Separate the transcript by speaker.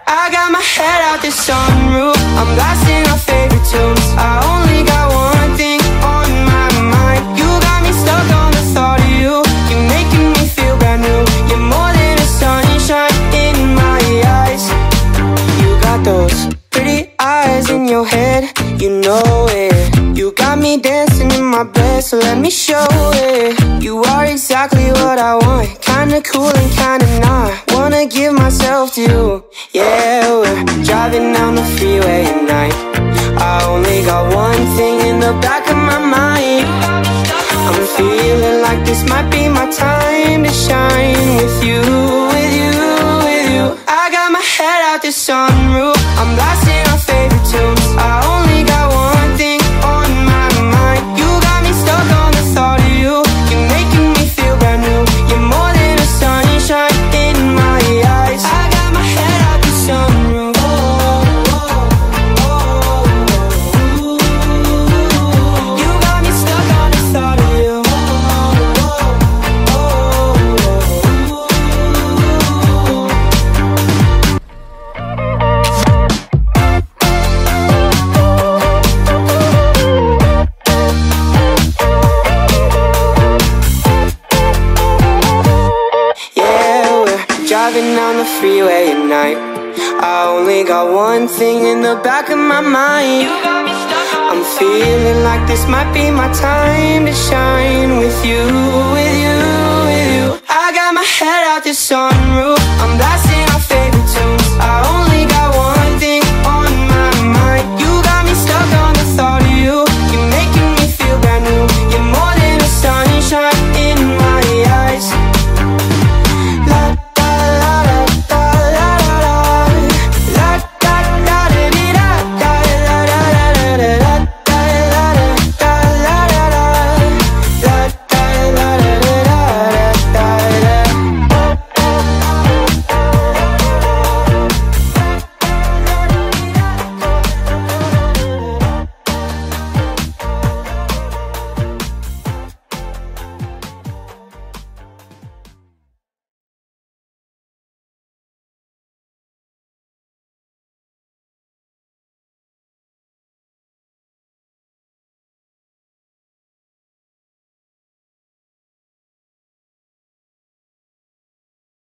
Speaker 1: I got my head out the sunroof, I'm blasting our favorite tunes. I only got one thing on my mind. You got me stuck on the thought of you. You're making me feel brand new. You're more than a sunshine in my eyes. You got those pretty eyes in your head, you know it. You got me dancing in my bed, so let me show it. You are exactly what I want, kinda cool and kinda not. Wanna give myself to you. Yeah, we're driving down the freeway at night. I only got one thing in the back of my mind. I'm feeling like this might be my time to shine with you, with you, with you. I got my head out the sunroof, I'm blasting our favorite tunes. I only got one thing on my mind. You got me stuck on the thought of you. You're making me feel brand new. You're more than a sunshine in my eyes. I got my head out the sunroof. You got me stuck on the thought of you. Driving down the freeway at night. I only got one thing in the back of my mind. I'm feeling like this might be my time to shine with you, with you, with you. I got my head out the sunroof, I'm blasting